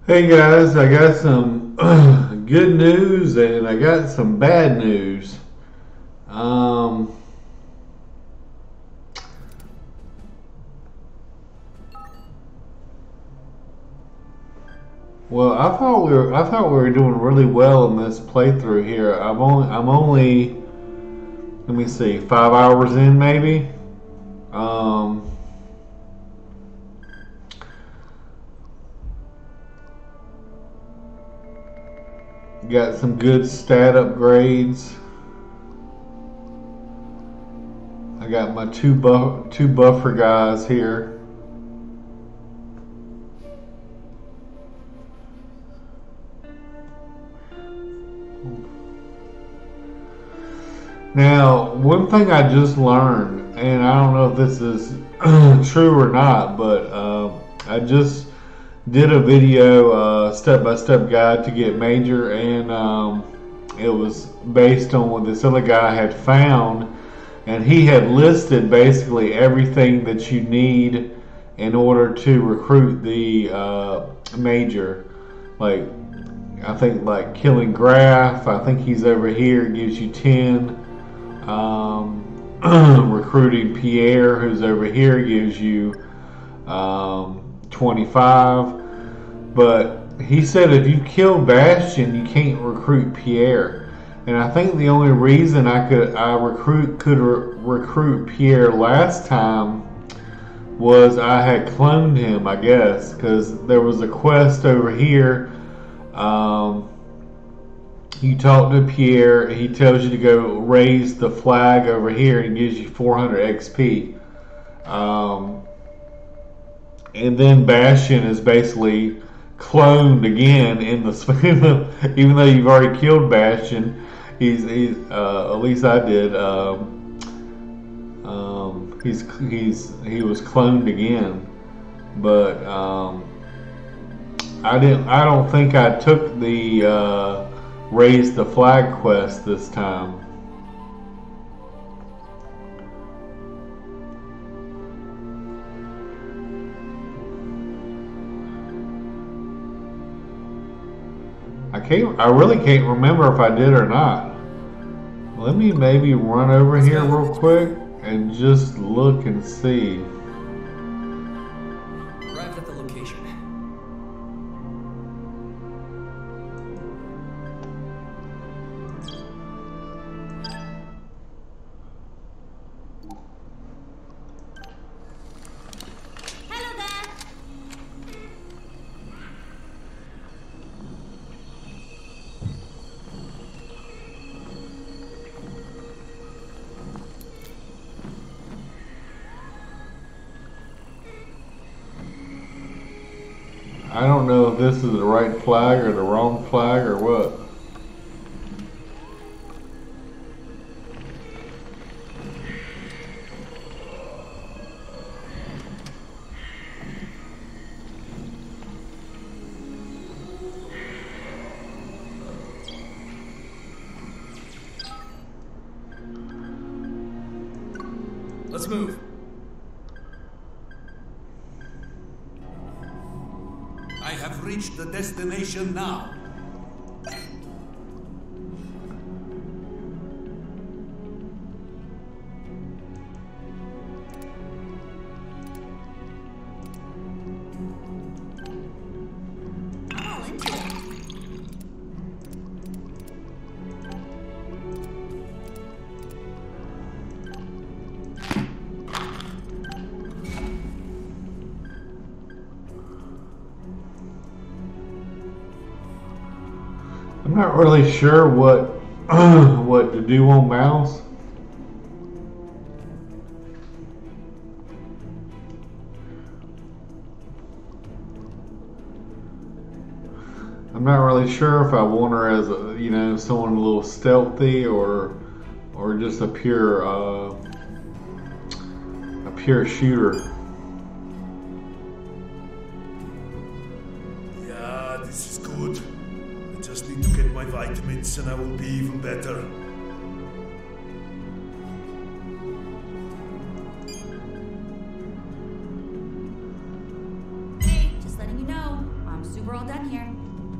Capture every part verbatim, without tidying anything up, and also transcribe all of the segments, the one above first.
Hey guys, I got some good news and I got some bad news. Um, well, I thought we were I thought we were doing really well in this playthrough here. I'm only I'm only let me see five hours in maybe. Um, got some good stat upgrades. I got my two buff two buffer guys here. Now, one thing I just learned, and I don't know if this is true or not, but uh, I just did a video, uh, step-by-step guide to get major, and um, it was based on what this other guy had found, and he had listed basically everything that you need in order to recruit the uh, major. Like, I think like killing Graph, I think he's over here, gives you ten. Um, recruiting Pierre, who's over here, gives you um, twenty-five. But he said if you kill Bastion, you can't recruit Pierre. And I think the only reason I could I recruit could re- recruit Pierre last time was I had cloned him, I guess, because there was a quest over here. Um, You talk to Pierre, he tells you to go raise the flag over here and gives you four hundred X P. Um, and then Bastion is basically cloned again in the even though you've already killed Bastion, he's, he's uh, at least I did. Um, um, he's he's he was cloned again, but um, I didn't. I don't think I took the. Uh, Raise the flag quest this time. I can't I really can't remember if I did or not. Let me maybe run over here real quick and just look and see. Arrived at the location. I don't know if this is the right flag or the wrong flag or what. Let's move. I have reached the destination now. I'm not really sure what what to do on mouse. I'm not really sure if I want her as a, you know, someone a little stealthy or or just a pure uh, a pure shooter. Yeah, this is good. I just need to get my vitamins and I will be even better. Hey, just letting you know, I'm super we're all done here.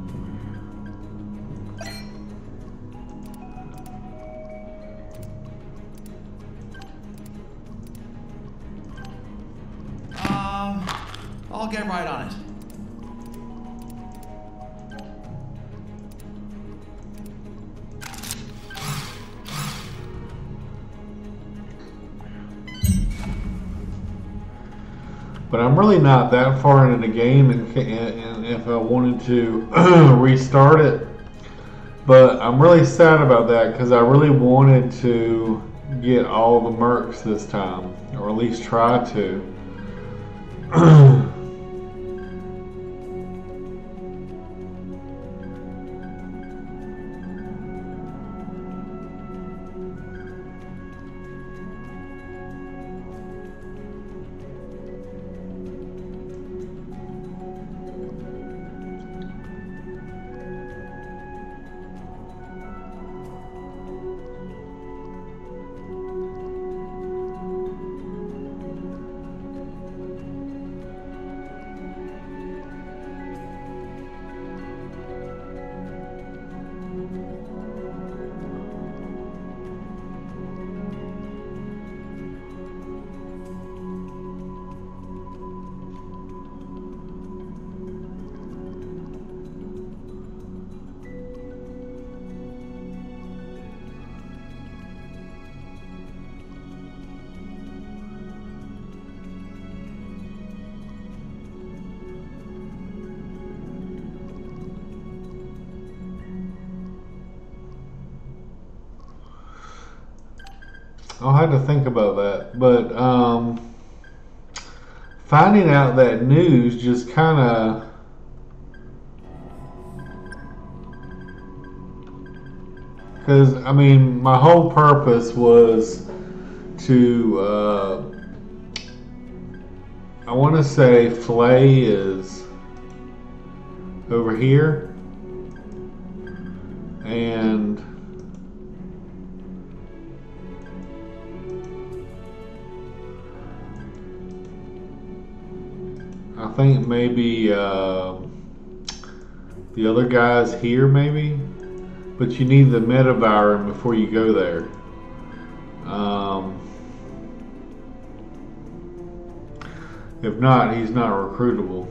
Um, I'll get right on it. But I'm really not that far into the game, and, and if I wanted to restart it. But I'm really sad about that because I really wanted to get all the mercs this time, or at least try to. I'll have to think about that, but um, finding out that news just kind of because I mean my whole purpose was to uh, I want to say Flay is over here, and I think maybe uh, the other guy's here, maybe, but you need the metavirus before you go there. Um, if not, he's not recruitable.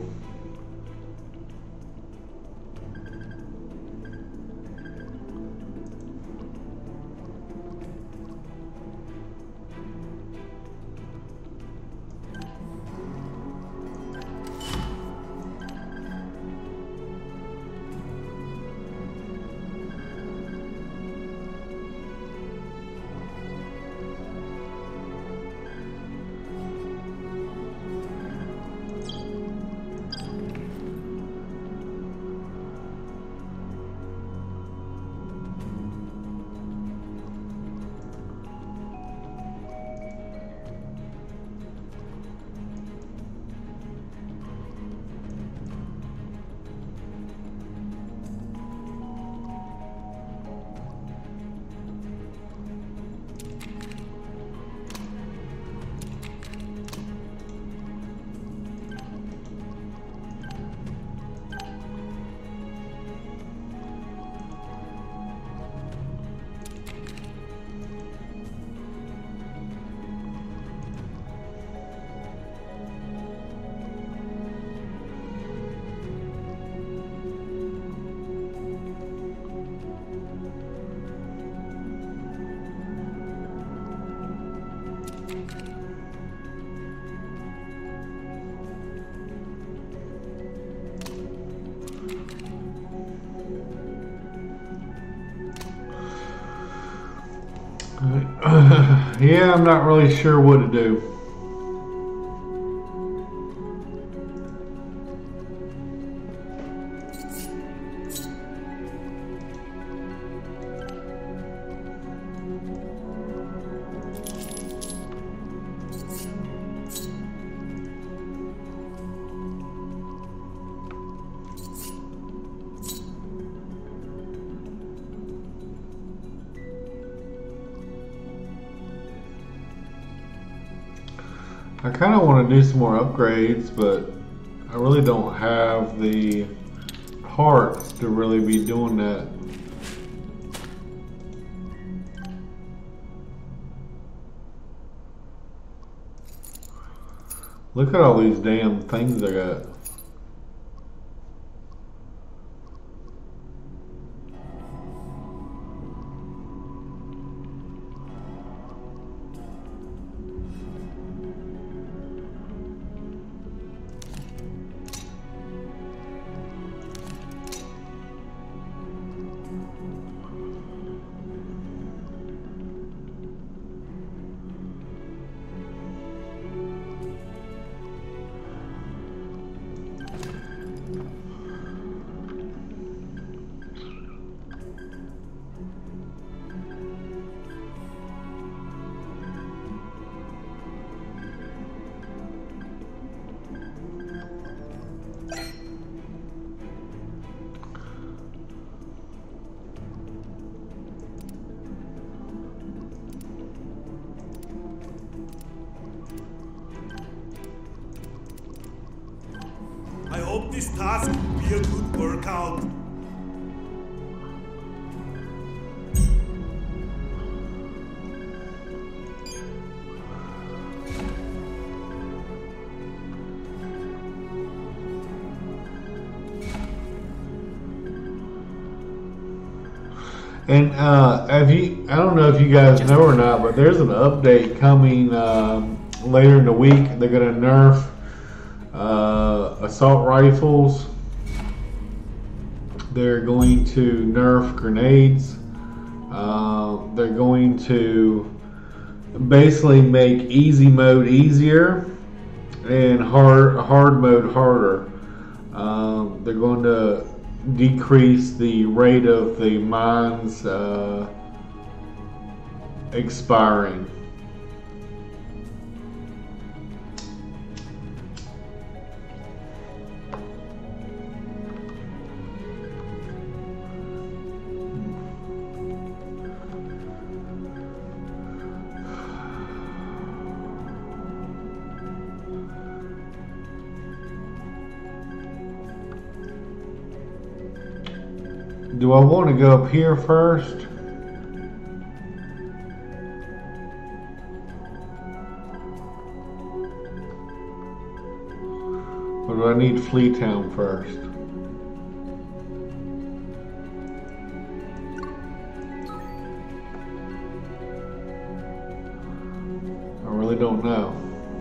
Yeah, I'm not really sure what to do. I kind of want to do some more upgrades, but I really don't have the parts to really be doing that. Look at all these damn things I got. I hope this task will be a good workout. And uh, have you, I don't know if you guys know or not, but there's an update coming um, later in the week. They're going to nerf uh, assault rifles. They're going to nerf grenades. Uh, they're going to basically make easy mode easier and hard hard mode harder. Um, they're going to decrease the rate of the mines uh, expiring. Do I want to go up here first? Or do I need Fleetown first? I really don't know.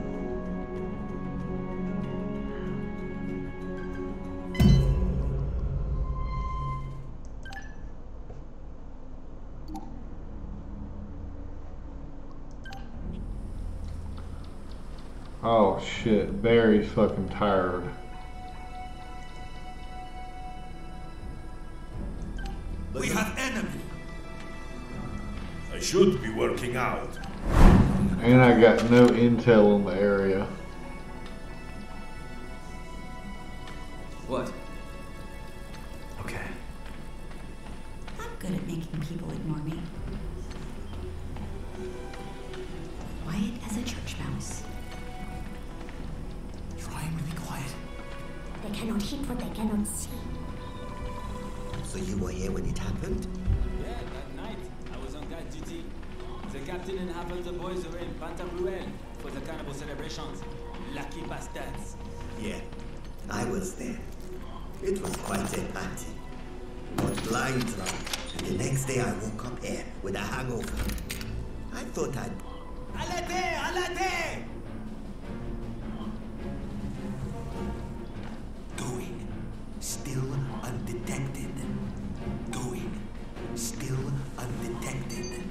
Oh shit, very fucking tired. We have enemy. I should be working out. And I got no intel in the area. What? Okay. I'm good at making people ignore me. Quiet as a church mouse. Try and really quiet. They cannot hit what they cannot see. So you were here when it happened? Yeah, that night I was on guard duty. The captain and half of the boys were in Pantagruel for the carnival celebrations. Lucky bastards. Yeah, I was there. It was quite a party. Got blind drunk, and the next day I woke up here with a hangover. I thought I'd... Alade! Alade! Going, still undetected. Going, still undetected.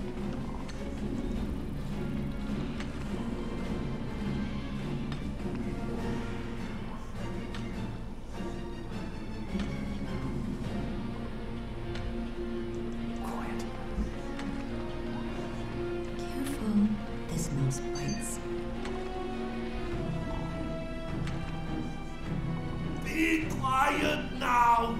Quiet. Careful, this mouse bites. Be quiet now.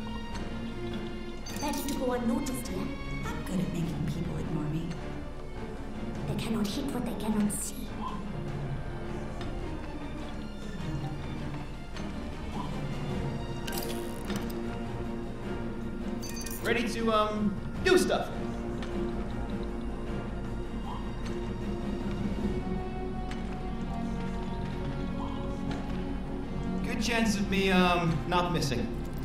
Ready to go unnoticed here. I'm good at making people ignore me. cannot hit what they cannot see. Ready to, um, do stuff. Good chance of me, um, not missing.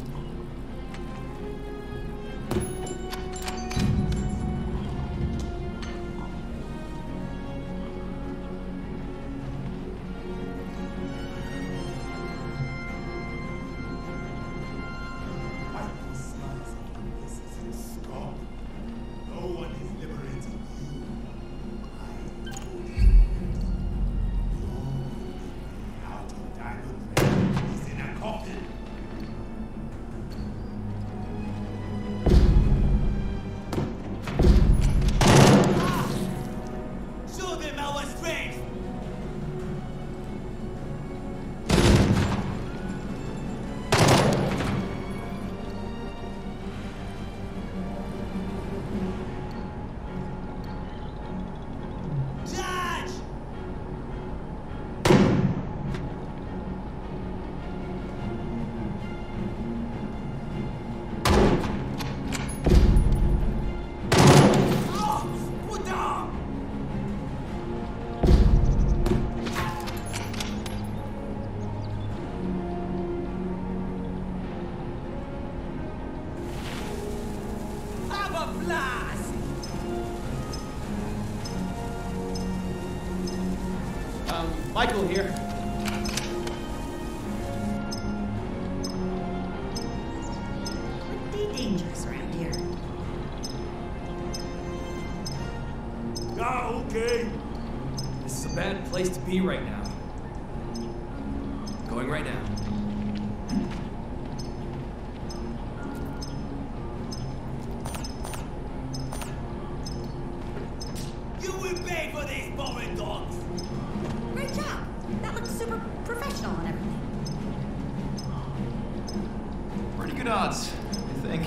Michael here. Pretty dangerous around here. Ah, okay. This is a bad place to be right now. Going right now. You will pay for these boring dogs. Great job. That looks super professional and everything. Pretty good odds, I think.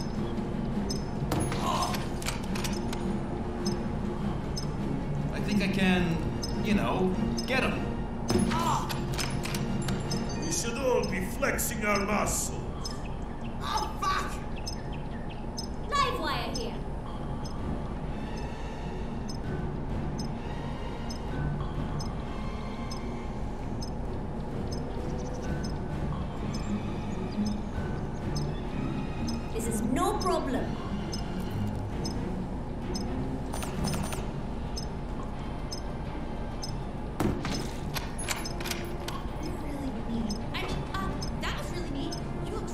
I think I can, you know, get him. We should all be flexing our muscles. Oh, fuck! Live wire here. This is no problem. Really neat. I mean, uh, that was really neat. You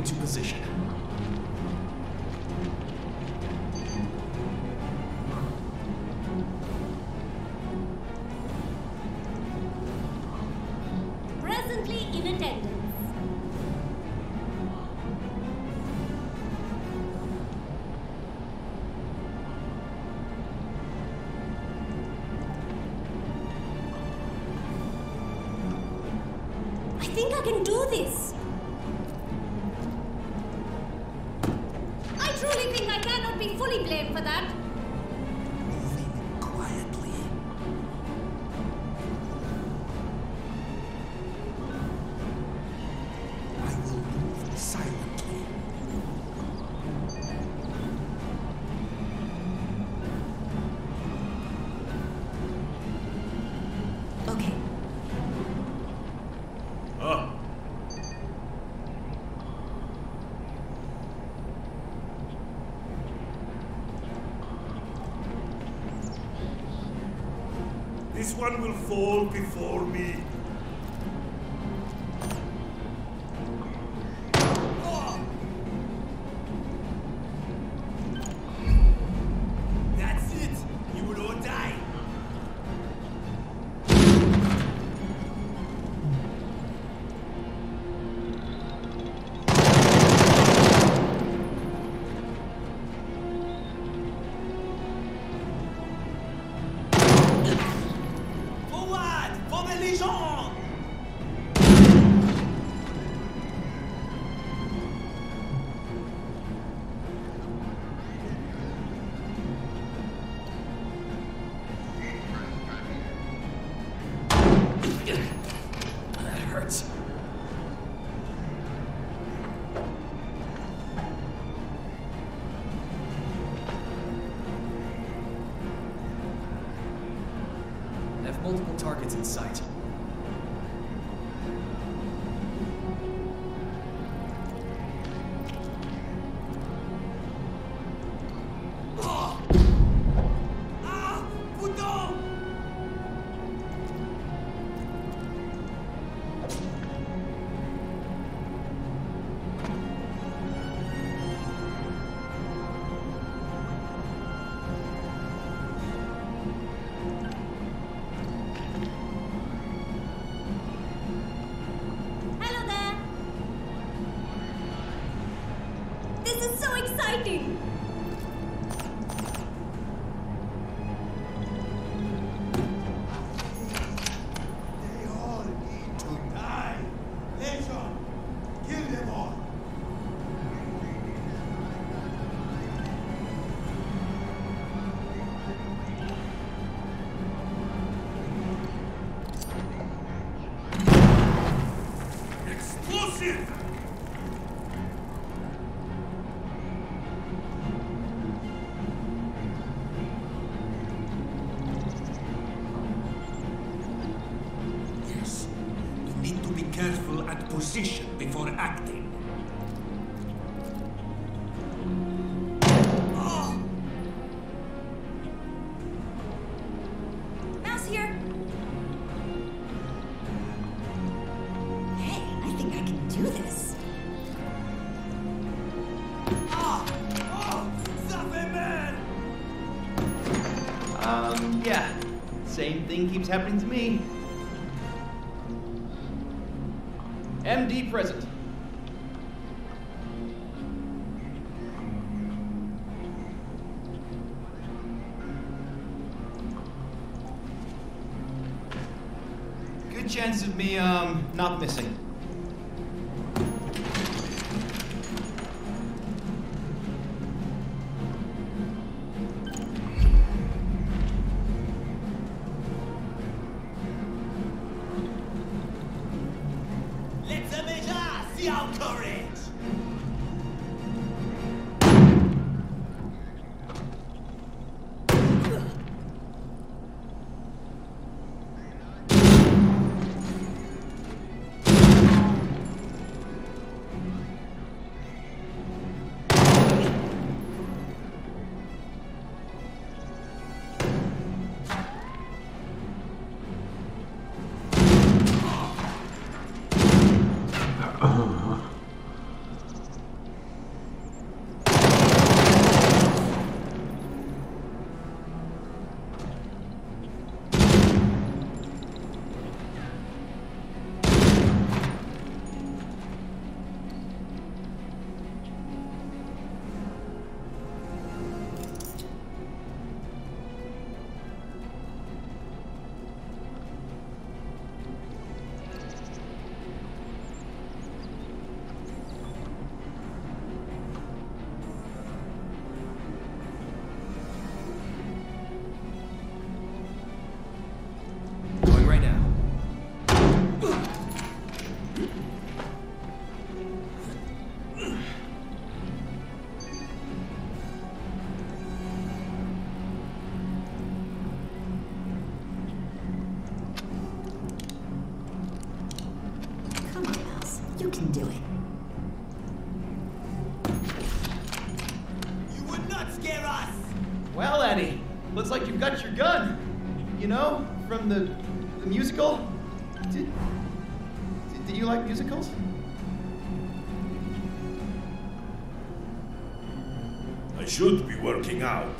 into position. Presently in attendance. I think I can do this. I truly think I cannot be fully blamed for that. Moving quietly. I will move silently. Okay. Ah. This one will fall before me. That's it! You will all die! Forward! For the Legion! That hurts. I have multiple targets in sight. Ah! Putain! Hello there. This is so exciting. They all need to die. Legion, kill them all. Explosive! Yes. You need to be careful at position before acting. Mouse here. Hey, I think I can do this. Ah! Oh! Ça fait mal! Um, yeah. Same thing keeps happening to me. M D present. Good chance of me, um, not missing. Let's measure! See our courage! scare us. Well, Eddie, looks like you've got your gun. You know, from the, the musical. Did, did, did you like musicals? I should be working out.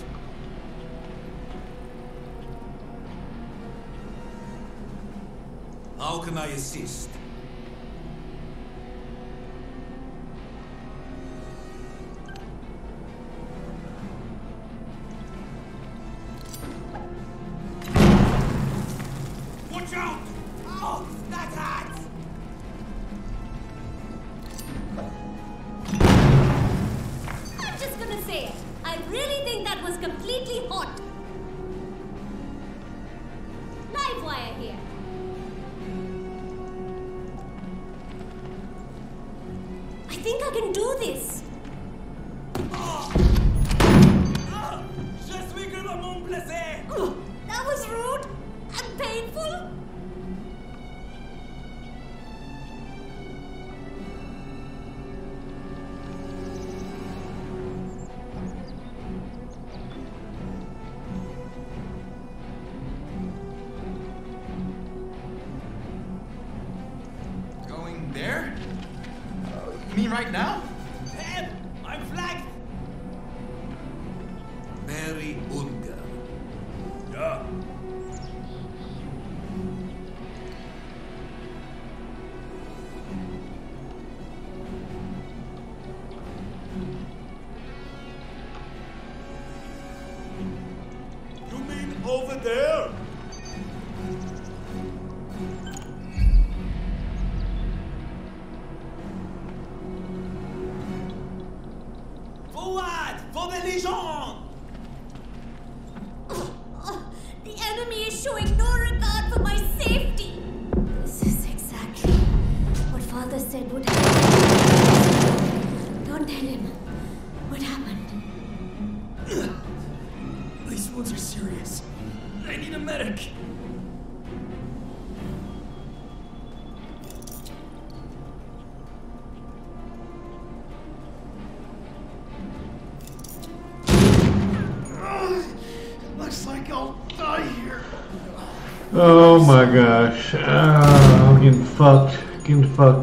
How can I assist? Watch out! Oh, that hat! I'm just gonna say it. I really think that was completely hot. Live wire here. I think I can do this. Je suis gravement blessé! Ugh, that was rude and painful. Going there? Uh, you mean right now? Help! I'm flagged! Mary Unger. Yeah. You mean over there? Forward! For the Legion! Ugh, the enemy is showing no regard for my safety. This is exactly what Father said would happen. Don't tell him what happened. These wounds are serious. I need a medic. Looks like I'll die here. Oh my gosh. Ah, I'm getting fucked. Getting fucked.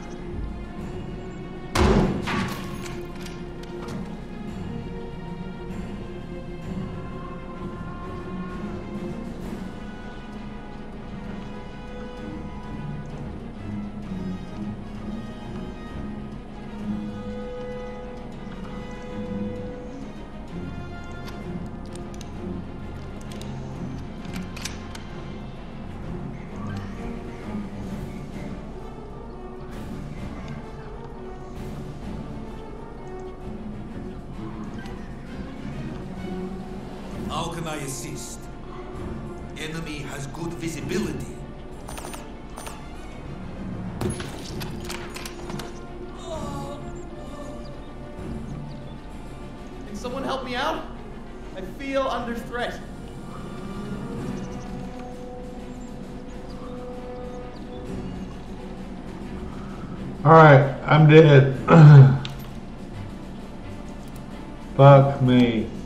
How can I assist? Enemy has good visibility. Can someone help me out? I feel under threat. Alright, I'm dead. Fuck me.